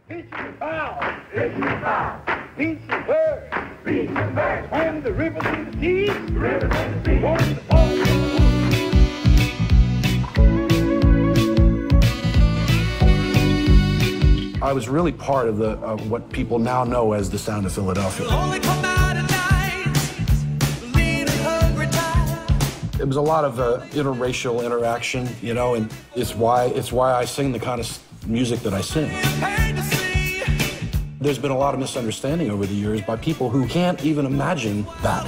Pitch and bow, pitch and bow. Beach and bird, beach and bird. Swam the rivers and the seas, the rivers and the seas. Going the falls. I was really part of what people now know as the sound of Philadelphia. It was a lot of interracial interaction, you know, and it's why I sing the kind of music that I sing. There's been a lot of misunderstanding over the years by people who can't even imagine that.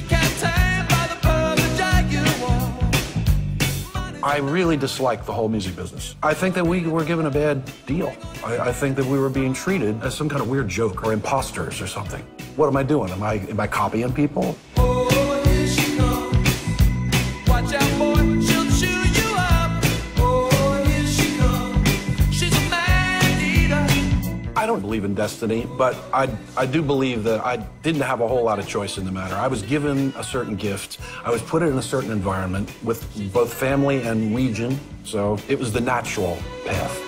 I really dislike the whole music business. I think that we were given a bad deal. I think that we were being treated as some kind of weird joke or imposters or something. What am I doing? Am I copying people? Oh, here she comes. Watch out, boy, she'll chew you up. Oh, here she comes. She's a man-eater. I don't believe in destiny, but I do believe that I didn't have a whole lot of choice in the matter. I was given a certain gift. I was put in a certain environment with both family and region, so it was the natural path.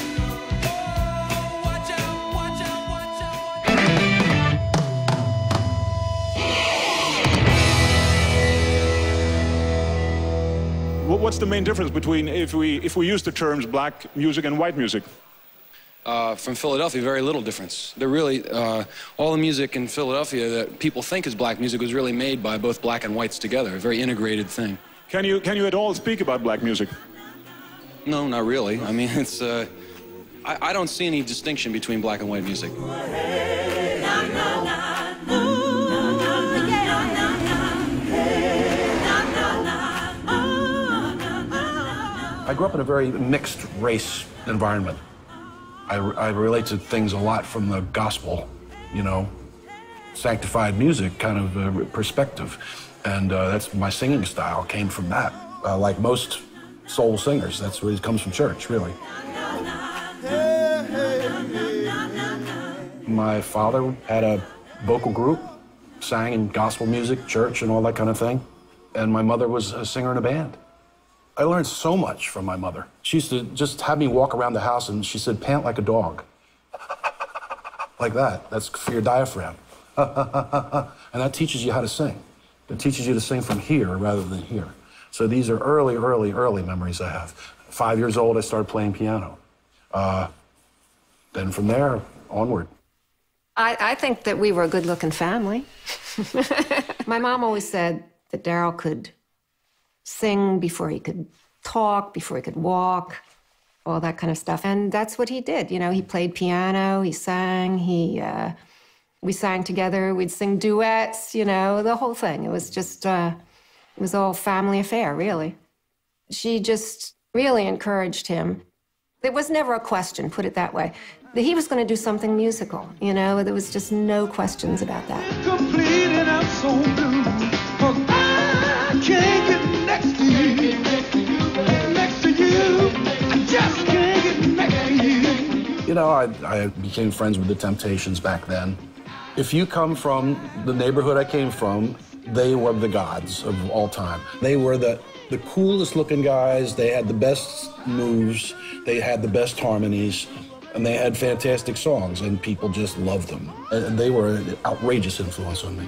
What's the main difference between if we use the terms black music and white music? From Philadelphia, very little difference. They're really, all the music in Philadelphia that people think is black music was really made by both black and whites together, a very integrated thing. Can you at all speak about black music? No, not really. I mean, it's, I don't see any distinction between black and white music. I grew up in a very mixed race environment. I relate to things a lot from the gospel, you know, sanctified music kind of perspective. And that's my singing style came from that. Like most soul singers, that's where it comes from church, really. My father had a vocal group, sang in gospel music, church, and all that kind of thing. And my mother was a singer in a band. I learned so much from my mother. She used to just have me walk around the house and she said, pant like a dog. Like that. That's for your diaphragm. And that teaches you how to sing. It teaches you to sing from here rather than here. So these are early memories I have. 5 years old, I started playing piano. Then from there, onward. I think that we were a good-looking family. My mom always said that Daryl could sing before he could talk, before he could walk, all that kind of stuff. And that's what he did. You know, he played piano, he sang, we sang together, we'd sing duets, you know, the whole thing. It was just, it was all family affair, really. She just really encouraged him. There was never a question, put it that way. That he was going to do something musical, you know, there was just no questions about that. Complete and I'm so blue, 'cause I can't get next to you, next to you, I just can't get next to you. You know, I became friends with the Temptations back then. If you come from the neighborhood I came from, they were the gods of all time. They were the coolest looking guys, they had the best moves, they had the best harmonies, and they had fantastic songs, and people just loved them. And they were an outrageous influence on me.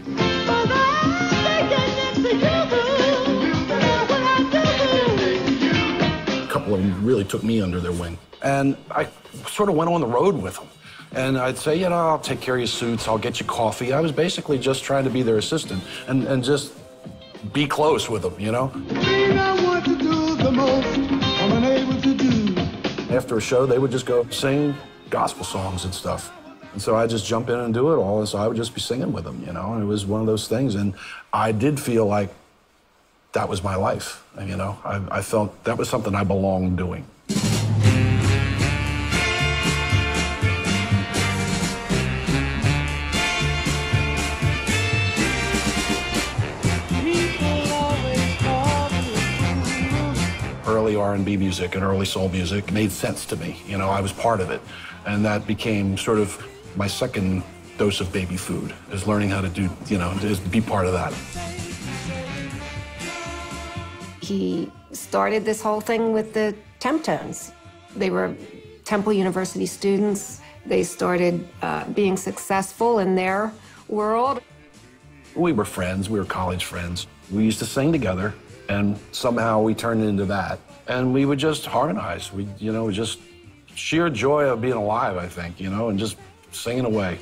A couple of them really took me under their wing. And I sort of went on the road with them. And I'd say, you know, I'll take care of your suits, I'll get you coffee. I was basically just trying to be their assistant and just be close with them, you know? After a show, they would just go sing gospel songs and stuff. And so I'd just jump in and do it all, and so I would just be singing with them, you know? And it was one of those things, and I did feel like that was my life, and, you know? I felt that was something I belonged doing. Early R&B music and early soul music made sense to me. You know, I was part of it. And that became sort of my second dose of baby food, is learning how to do, you know, just be part of that. He started this whole thing with the Temptones. They were Temple University students. They started being successful in their world. We were friends, we were college friends. We used to sing together, and somehow we turned into that. And we would just harmonize. We, just sheer joy of being alive, I think, and just singing away.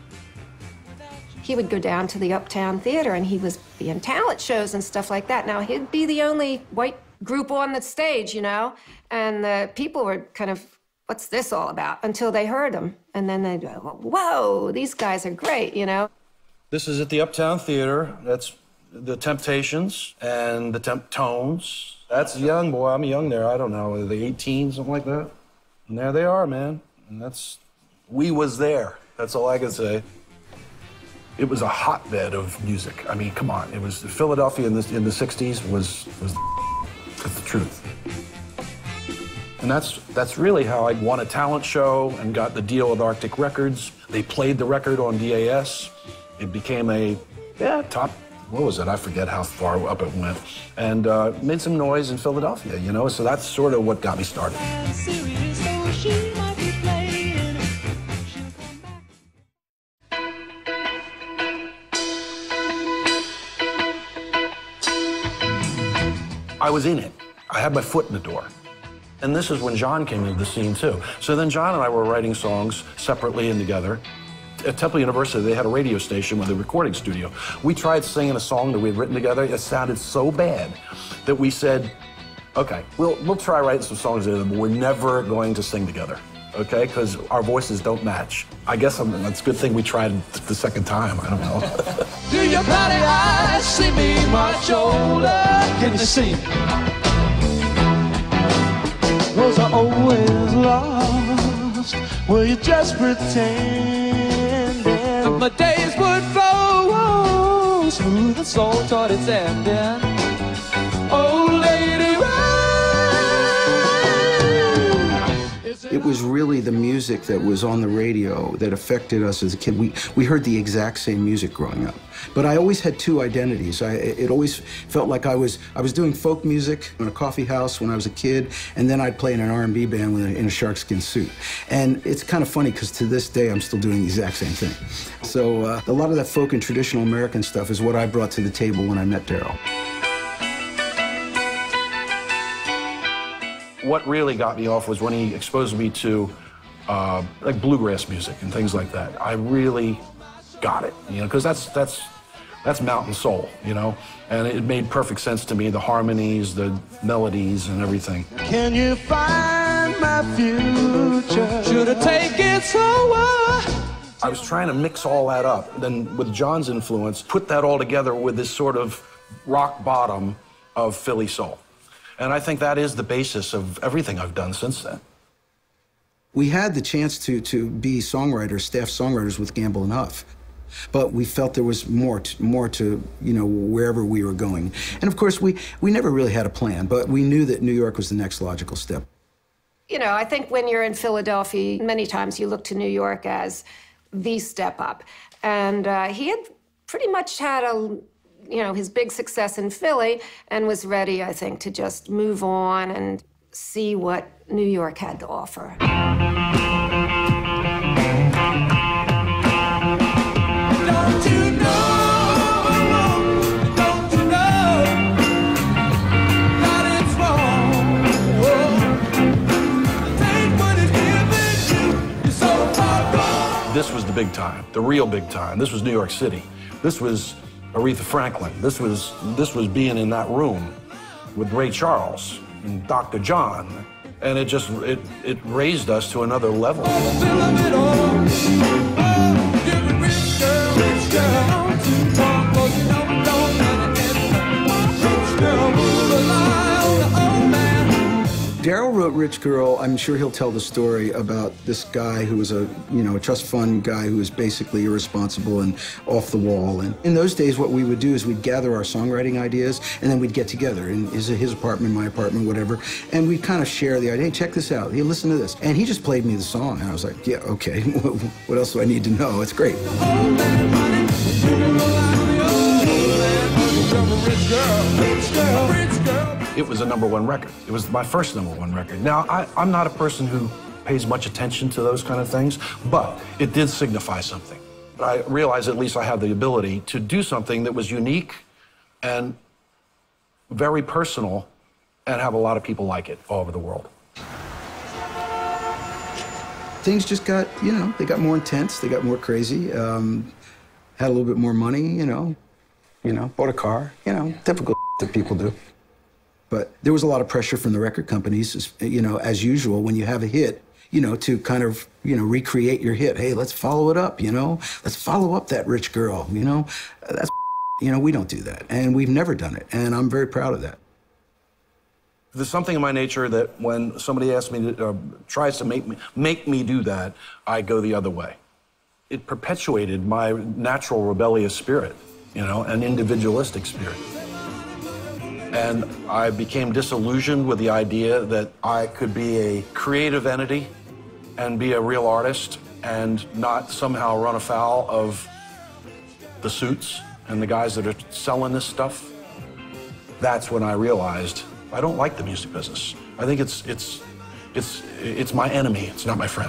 He would go down to the Uptown Theater, and he was be in talent shows and stuff like that. Now, he'd be the only white group on the stage, and the people were kind of, what's this all about? Until they heard him. And then they'd go, whoa, these guys are great, This is at the Uptown Theater. That's the Temptations and the Temptones. That's young, boy. I'm young there. I don't know, are they 18, something like that? And there they are, man. And we was there. That's all I can say. It was a hotbed of music. I mean, come on. It was Philadelphia in the 60s was the truth. And that's really how I won a talent show and got the deal with Arctic Records. They played the record on DAS. It became a top, what was it? I forget how far up it went. And made some noise in Philadelphia, So that's sort of what got me started. I was in it. I had my foot in the door. And this is when John came into the scene, too. So then John and I were writing songs separately and together. At Temple University, they had a radio station with a recording studio. We tried singing a song that we had written together. It sounded so bad that we said, okay, we'll try writing some songs together, but we're never going to sing together, okay? Because our voices don't match. I guess that's a good thing we tried the second time. I don't know. Do your bloody eyes see me much older? Can you see? Those are always lost. Will you just pretend? My days would flow smooth and slow toward its ending. Oh, lady, it was really the music that was on the radio that affected us as a kid. We heard the exact same music growing up. But I always had two identities. It always felt like I was doing folk music in a coffee house when I was a kid, and then I'd play in an R&B band in a sharkskin suit. And it's kind of funny because to this day I'm still doing the exact same thing. So a lot of that folk and traditional American stuff is what I brought to the table when I met Daryl. What really got me off was when he exposed me to like bluegrass music and things like that. I really got it, because that's mountain soul, and it made perfect sense to me, the harmonies, the melodies, and everything. can you find my future? Should I take it so I was trying to mix all that up, then with John's influence, put that all together with this sort of rock bottom of Philly soul. And I think that is the basis of everything I've done since then. We had the chance to be songwriters, staff songwriters with Gamble and Huff. But we felt there was more to wherever we were going. And of course, we never really had a plan, but we knew that New York was the next logical step. I think when you're in Philadelphia, many times you look to New York as the step up. And he had pretty much had his big success in Philly and was ready, I think, to just move on and see what New York had to offer. Don't you know that it's wrong? Take what is given you, you're so far gone. This was the big time, the real big time. This was New York City. This was Aretha Franklin. This was being in that room with Ray Charles and Dr. John. And it raised us to another level. Daryl wrote Rich Girl. I'm sure he'll tell the story about this guy who was a trust fund guy who was basically irresponsible and off the wall. And in those days, what we would do is we'd gather our songwriting ideas, and then we'd get together in his apartment, my apartment, whatever, and we'd kind of share the idea. Hey, check this out. Hey, listen to this. And he just played me the song, and I was like, yeah, okay. What else do I need to know? It's great. It was a #1 record. It was my first #1 record. Now, I'm not a person who pays much attention to those kind of things, but it did signify something. I realized at least I had the ability to do something that was unique and very personal and have a lot of people like it all over the world. Things just got, you know, they got more intense, they got more crazy, had a little bit more money, you know, bought a car, typical that people do. But there was a lot of pressure from the record companies, as usual, when you have a hit, to kind of, recreate your hit. Hey, let's follow it up, let's follow up that rich girl, that's, we don't do that. And we've never done it. And I'm very proud of that. There's something in my nature that when somebody asks me to, tries to make me do that, I go the other way. It perpetuated my natural rebellious spirit, an individualistic spirit. And I became disillusioned with the idea that I could be a creative entity and be a real artist and not somehow run afoul of the suits and the guys that are selling this stuff. That's when I realized I don't like the music business. I think it's my enemy. It's not my friend.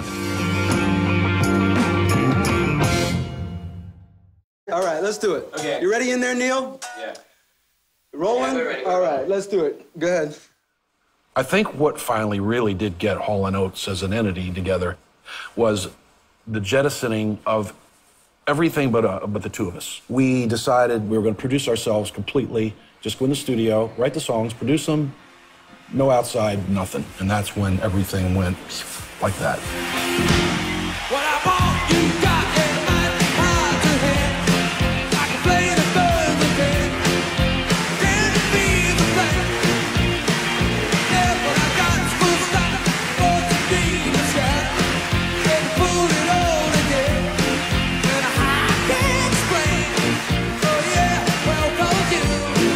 All right, let's do it. Okay. You ready in there, Neil? Yeah. Rolling? Yeah, we're ready. All right, let's do it. Go ahead. I think what finally really did get Hall and Oates as an entity together was the jettisoning of everything but the two of us. We decided we were going to produce ourselves completely, just go in the studio, write the songs, produce them, no outside, nothing. And that's when everything went like that. What I want, you got it, mighty hard to hit. I can play the birds again. Can it be the same? Yeah, but I got full stop for to be the shot. Can pull it all again. And I can't explain. Oh yeah, well, told you.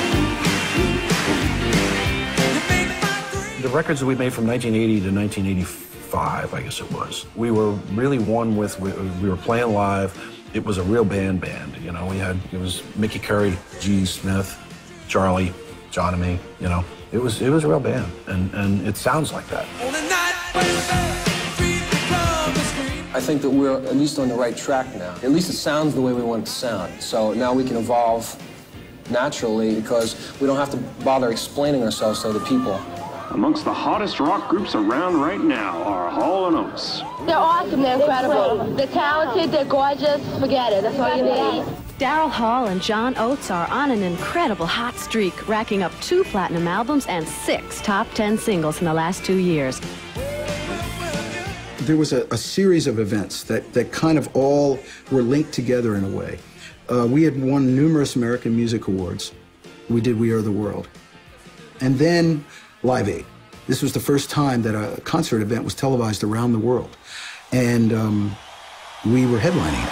You make my dream. The records that we made from 1980 to 1985, I guess it was, we were really one with, we were playing live. It was a real band, it was Mickey Curry, G. Smith, Charlie, John and me, It was a real band, and it sounds like that. On a night when the street becomes a screen. I think that we're at least on the right track now. At least it sounds the way we want it to sound. So now we can evolve naturally because we don't have to bother explaining ourselves to other people. Amongst the hottest rock groups around right now are Hall and Oates. They're awesome, they're incredible. They're talented, they're gorgeous, forget it, that's all you need. Daryl Hall and John Oates are on an incredible hot streak, racking up 2 platinum albums and 6 top 10 singles in the last 2 years. There was a series of events that kind of all were linked together in a way. We had won numerous American Music Awards. We did We Are the World. And then Live Aid. This was the first time that a concert event was televised around the world. And we were headlining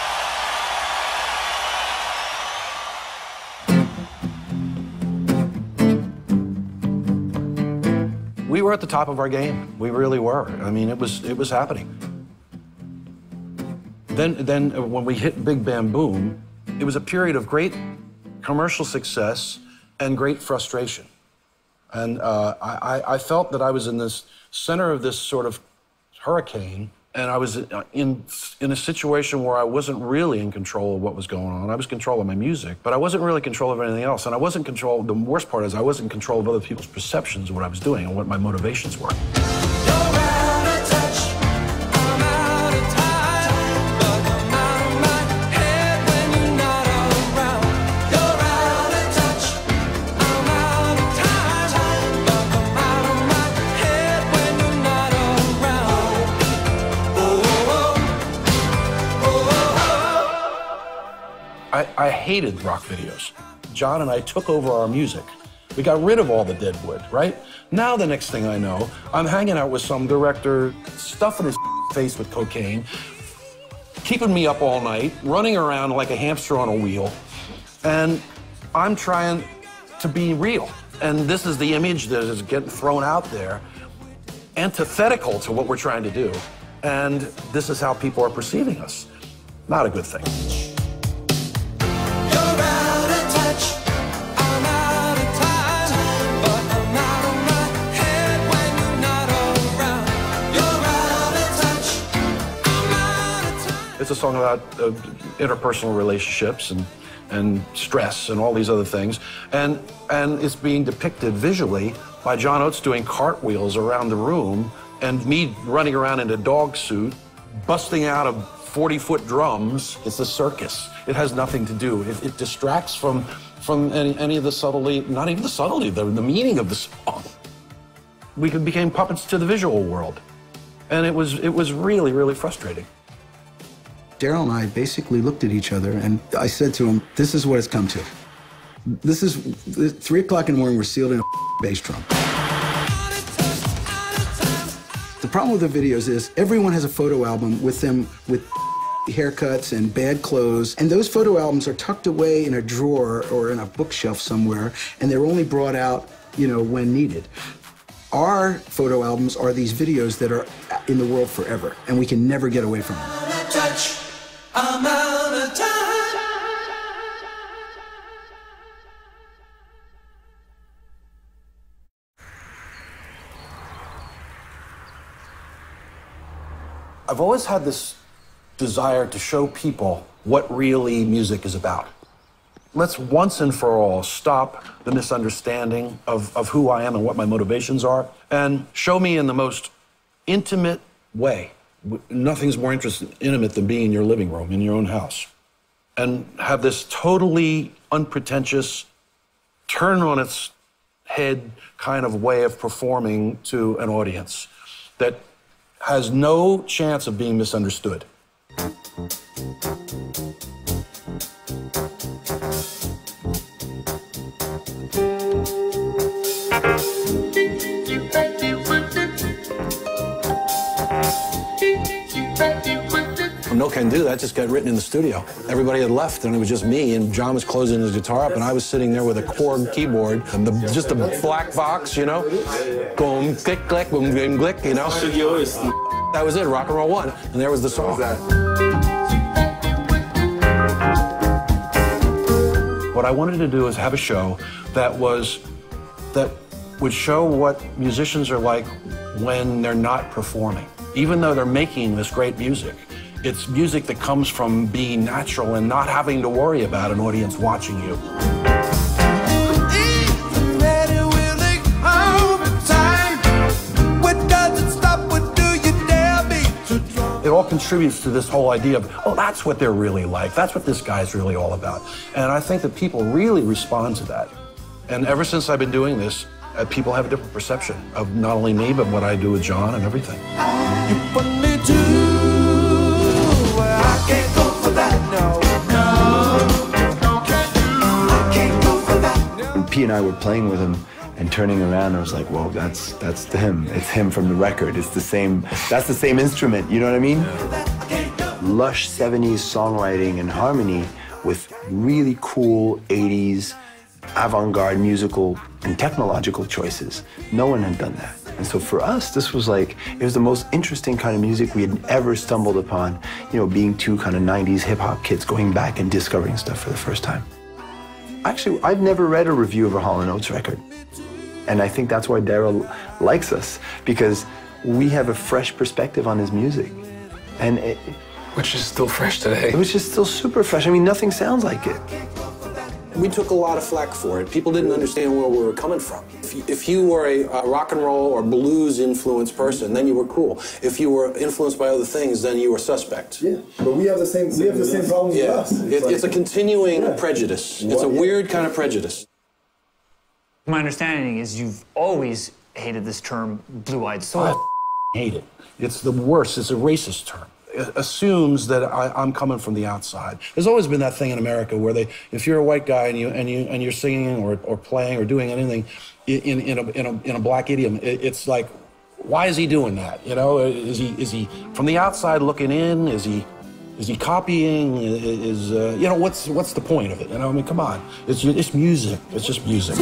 it. We were at the top of our game. We really were. I mean, it was happening. Then when we hit Big Bam Boom, it was a period of great commercial success and great frustration. And I felt that I was in this center of this sort of hurricane, and I was in a situation where I wasn't really in control of what was going on. I was in control of my music, but I wasn't really in control of anything else. And I wasn't in control, the worst part is I wasn't in control of other people's perceptions of what I was doing and what my motivations were. I hated rock videos. John and I took over our music. We got rid of all the dead wood, right? Now the next thing I know, I'm hanging out with some director, stuffing his face with cocaine, keeping me up all night, running around like a hamster on a wheel, and I'm trying to be real. And this is the image that is getting thrown out there, antithetical to what we're trying to do. And this is how people are perceiving us. Not a good thing. It's a song about interpersonal relationships and stress and all these other things. And it's being depicted visually by John Oates doing cartwheels around the room and me running around in a dog suit, busting out of 40-foot drums. It's a circus. It has nothing to do. It distracts from any of the subtlety, not even the subtlety, the meaning of the song. We became puppets to the visual world. And it was really, really frustrating. Daryl and I basically looked at each other, and I said to him, this is what it's come to. This is 3 o'clock in the morning, we're sealed in a bass drum. The problem with the videos is everyone has a photo album with them with haircuts and bad clothes, and those photo albums are tucked away in a drawer or in a bookshelf somewhere, and they're only brought out, you know, when needed. Our photo albums are these videos that are in the world forever, and we can never get away from them. I'm out of time. I've always had this desire to show people what really music is about. Let's once and for all stop the misunderstanding of who I am and what my motivations are, and show me in the most intimate way. Nothing's more intimate than being in your living room, in your own house. And have this totally unpretentious, turn on its head kind of way of performing to an audience that has no chance of being misunderstood. No can do that, just got written in the studio. Everybody had left and it was just me, and John was closing his guitar up and I was sitting there with a Korg keyboard and just a black box, you know? Boom, click, click, boom, boom, click, you know? That was it, rock and roll one, and there was the song. What I wanted to do is have a show that would show what musicians are like when they're not performing. Even though they're making this great music, it's music that comes from being natural and not having to worry about an audience watching you. It all contributes to this whole idea of, oh, that's what they're really like. That's what this guy's really all about. And I think that people really respond to that. And ever since I've been doing this, people have a different perception of not only me, but what I do with John and everything. You put me to where I can't go for that, no, I can't go for that. When P and I were playing with him and turning around, I was like, whoa, that's him. It's him from the record. It's the same, that's the same instrument, you know what I mean? Lush 70s songwriting and harmony with really cool 80s avant-garde musical and technological choices. No one had done that. And so for us, this was like, it was the most interesting kind of music we had ever stumbled upon, you know, being two kind of 90s hip-hop kids going back and discovering stuff for the first time. Actually, I've never read a review of a Hall and Oates record. And I think that's why Daryl likes us, because we have a fresh perspective on his music. And which is still fresh today. Which is still super fresh. I mean, nothing sounds like it. We took a lot of flack for it. People didn't understand where we were coming from. If you were a rock and roll or blues influenced person, then you were cool. If you were influenced by other things, then you were suspect. Yeah, but we have the same problems with us. It's a continuing prejudice. It's a weird kind of prejudice. My understanding is you've always hated this term, blue-eyed soul. I hate it. It's the worst. It's a racist term. It assumes that I'm coming from the outside. There's always been that thing in America where if you're a white guy and you're singing or playing or doing anything in a black idiom, it's like, why is he doing that? You know, is he from the outside looking in? Is he copying? You know, what's the point of it? You know, I mean, come on. It's music. It's just music.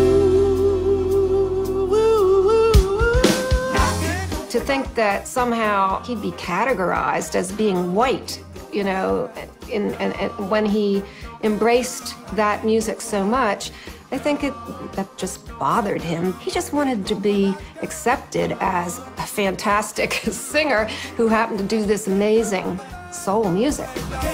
To think that somehow he'd be categorized as being white, you know, and when he embraced that music so much, I think that just bothered him. He just wanted to be accepted as a fantastic singer who happened to do this amazing soul music.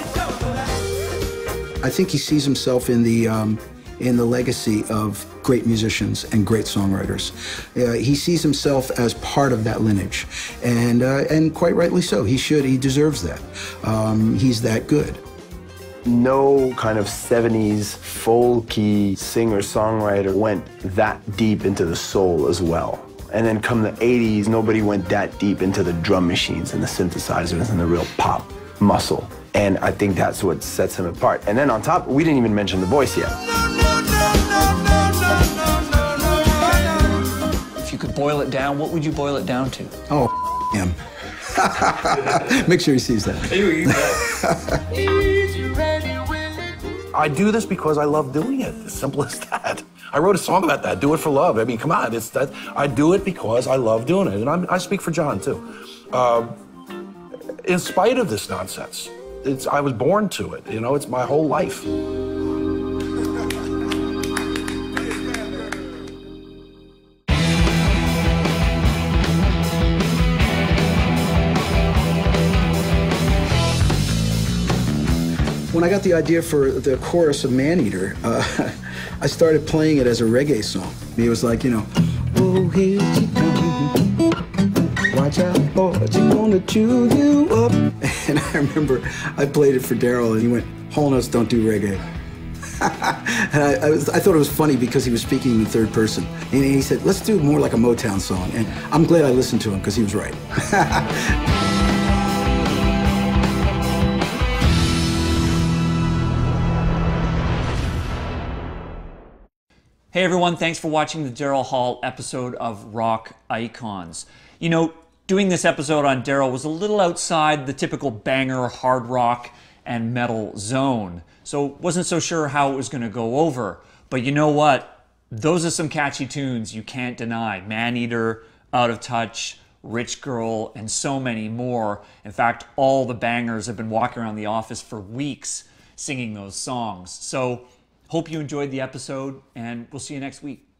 I think he sees himself in the legacy of great musicians and great songwriters. He sees himself as part of that lineage, and quite rightly so. He deserves that. He's that good. No kind of 70s folky singer-songwriter went that deep into the soul as well. And then come the 80s, nobody went that deep into the drum machines and the synthesizers and the real pop muscle. And I think that's what sets him apart. And then on top, we didn't even mention the voice yet. If you could boil it down, what would you boil it down to? Oh, him. Make sure he sees that. I do this because I love doing it. As simple as that. I wrote a song about that. Do it for love. I mean, come on. It's that. I do it because I love doing it, and I speak for John too. In spite of this nonsense, I was born to it. You know, it's my whole life. When I got the idea for the chorus of Maneater, I started playing it as a reggae song. It was like, you know, oh, here she comes. Watch out, boy, she's gonna chew you up. And I remember I played it for Daryl, and he went, Hall and Oates don't do reggae. And I thought it was funny because he was speaking in third person. And he said, let's do more like a Motown song. And I'm glad I listened to him because he was right. Hey everyone, thanks for watching the Daryl Hall episode of Rock Icons. You know, doing this episode on Daryl was a little outside the typical banger hard rock and metal zone, so wasn't so sure how it was going to go over. But you know what? Those are some catchy tunes you can't deny. Maneater, Out of Touch, Rich Girl, and so many more. In fact, all the bangers have been walking around the office for weeks singing those songs. So hope you enjoyed the episode, and we'll see you next week.